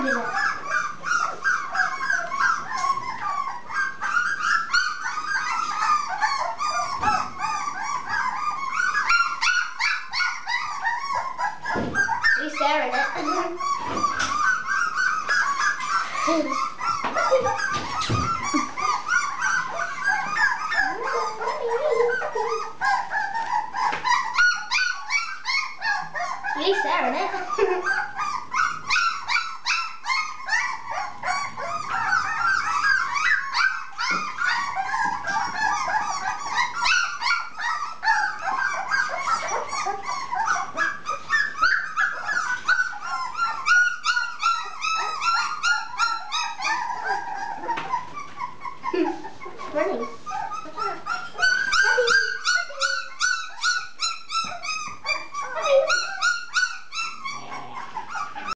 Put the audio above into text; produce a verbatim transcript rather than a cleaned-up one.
hand in it. Are you staring at it? Are you staring at it?